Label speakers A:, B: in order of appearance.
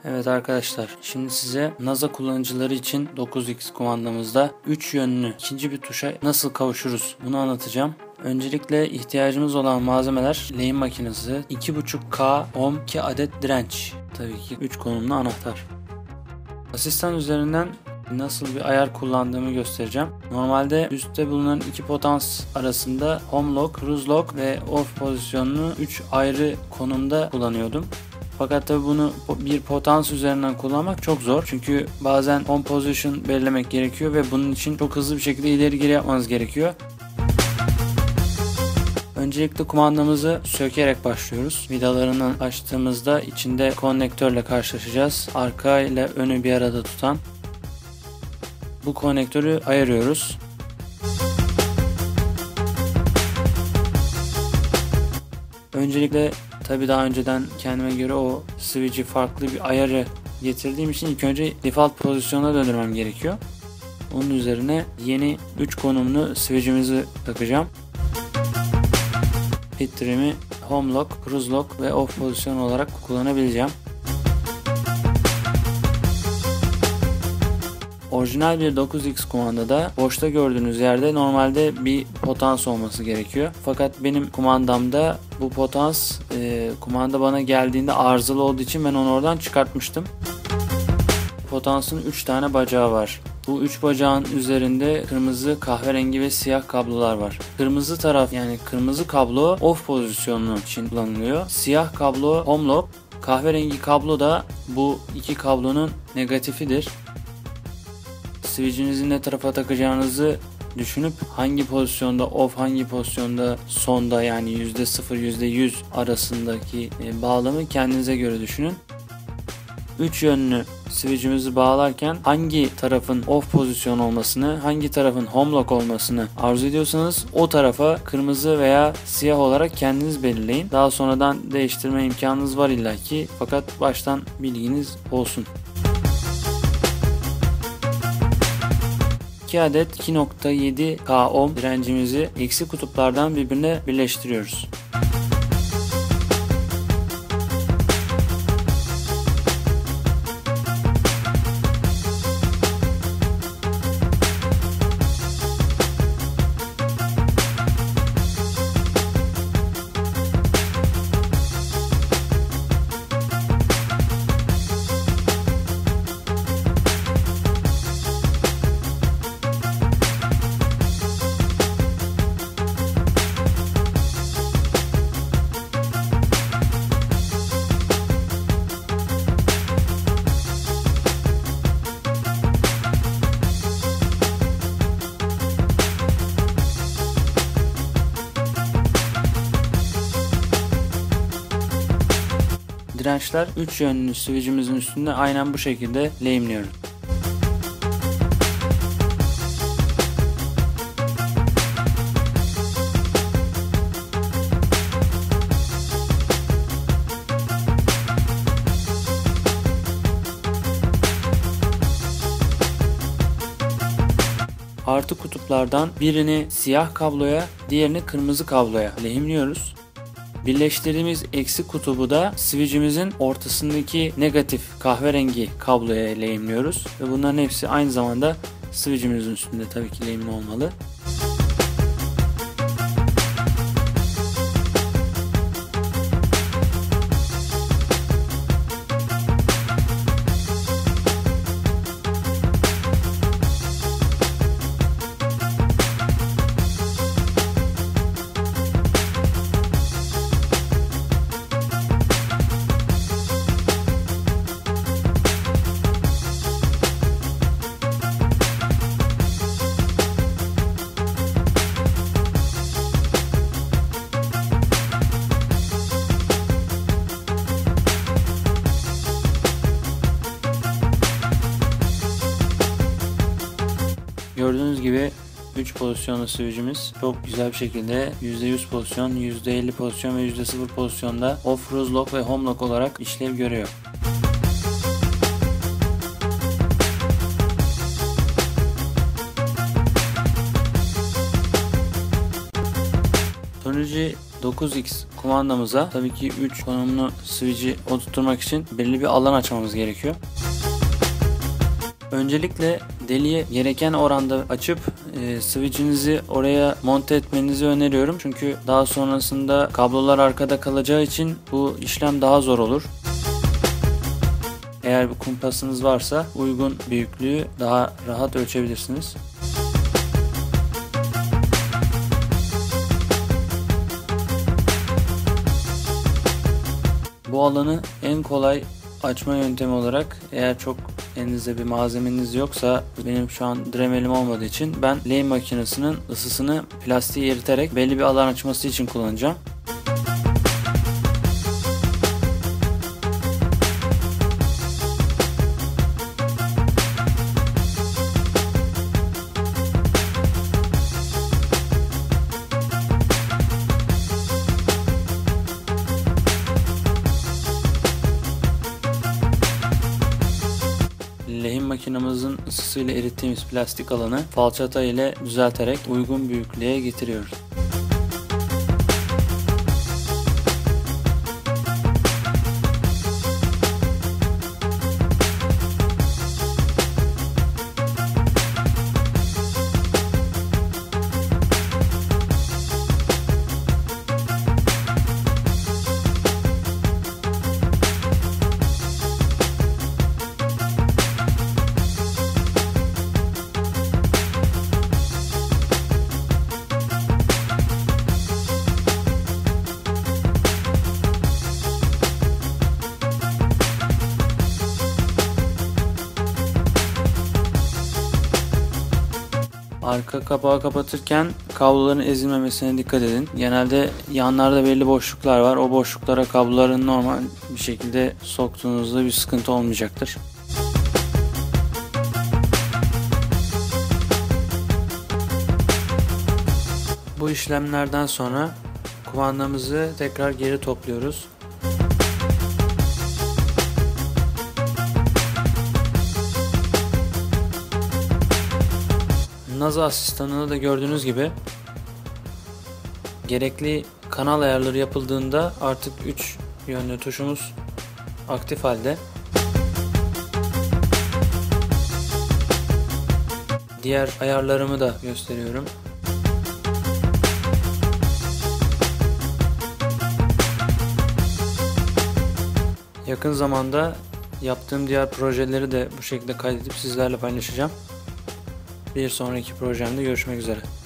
A: Evet arkadaşlar, şimdi size NASA kullanıcıları için 9X kumandamızda 3 yönlü ikinci bir tuşa nasıl kavuşuruz bunu anlatacağım. Öncelikle ihtiyacımız olan malzemeler lehim makinesi, 2.5K ohm 2 adet direnç, tabii ki 3 konumlu anahtar. Asistan üzerinden nasıl bir ayar kullandığımı göstereceğim. Normalde üstte bulunan iki potans arasında home lock, cruise lock ve off pozisyonunu 3 ayrı konumda kullanıyordum. Fakat tabi bunu bir potans üzerinden kullanmak çok zor. Çünkü bazen home position belirlemek gerekiyor ve bunun için çok hızlı bir şekilde ileri geri yapmanız gerekiyor. Öncelikle kumandamızı sökerek başlıyoruz. Vidalarını açtığımızda içinde konnektörle karşılaşacağız. Arka ile önü bir arada tutan bu konnektörü ayırıyoruz. Öncelikle tabi daha önceden kendime göre o switch'i farklı bir ayarı getirdiğim için ilk önce default pozisyona döndürmem gerekiyor. Onun üzerine yeni 3 konumlu switch'imizi takacağım. Pit trim'i home lock, cruise lock ve off pozisyon olarak kullanabileceğim. Orijinal bir 9X kumandada boşta gördüğünüz yerde normalde bir potans olması gerekiyor. Fakat benim kumandamda bu potans kumanda bana geldiğinde arızalı olduğu için ben onu oradan çıkartmıştım. Potansın 3 tane bacağı var. Bu 3 bacağın üzerinde kırmızı, kahverengi ve siyah kablolar var. Kırmızı taraf, yani kırmızı kablo off pozisyonu için kullanılıyor. Siyah kablo home lock, kahverengi kablo da bu iki kablonun negatifidir. Switch'inizi ne tarafa takacağınızı düşünüp hangi pozisyonda off, hangi pozisyonda sonda, yani %0 %100 arasındaki bağlamı kendinize göre düşünün. 3 yönlü switch'imizi bağlarken hangi tarafın off pozisyon olmasını, hangi tarafın home lock olmasını arzu ediyorsanız o tarafa kırmızı veya siyah olarak kendiniz belirleyin. Daha sonradan değiştirme imkanınız var illaki, fakat baştan bilginiz olsun. 2 adet 2.7K ohm direncimizi eksi kutuplardan birbirine birleştiriyoruz. Dirençler 3 yönlü switch'imizin üstünde aynen bu şekilde lehimliyoruz. Artı kutuplardan birini siyah kabloya, diğerini kırmızı kabloya lehimliyoruz. Birleştirdiğimiz eksi kutubu da switch'imizin ortasındaki negatif kahverengi kabloya lehimliyoruz ve bunların hepsi aynı zamanda switch'imizin üstünde tabii ki lehimli olmalı. Gördüğünüz gibi 3 pozisyonlu switch'imiz çok güzel bir şekilde %100 pozisyon, %50 pozisyon ve %0 pozisyonda off, cruise lock ve home lock olarak işlev görüyor. Sonucu 9x kumandamıza tabii ki 3 konumlu switch'i oturtmak için belirli bir alan açmamız gerekiyor. Öncelikle deliği gereken oranda açıp switch'inizi oraya monte etmenizi öneriyorum. Çünkü daha sonrasında kablolar arkada kalacağı için bu işlem daha zor olur. Eğer bir kumpasınız varsa uygun büyüklüğü daha rahat ölçebilirsiniz. Bu alanı en kolay açma yöntemi olarak, eğer çok elinizde bir malzemeniz yoksa, benim şu an Dremel'im olmadığı için ben lehim makinesinin ısısını plastiği eriterek belli bir alan açması için kullanacağım. Lehim makinamızın ısısıyla erittiğimiz plastik alanı falçata ile düzelterek uygun büyüklüğe getiriyoruz. Arka kapağı kapatırken kabloların ezilmemesine dikkat edin. Genelde yanlarda belli boşluklar var. O boşluklara kabloların normal bir şekilde soktuğunuzda bir sıkıntı olmayacaktır. Bu işlemlerden sonra kumandamızı tekrar geri topluyoruz. Naza asistanını da gördüğünüz gibi gerekli kanal ayarları yapıldığında artık 3 yönlü tuşumuz aktif halde. Diğer ayarlarımı da gösteriyorum. Yakın zamanda yaptığım diğer projeleri de bu şekilde kaydedip sizlerle paylaşacağım. Bir sonraki projemde görüşmek üzere.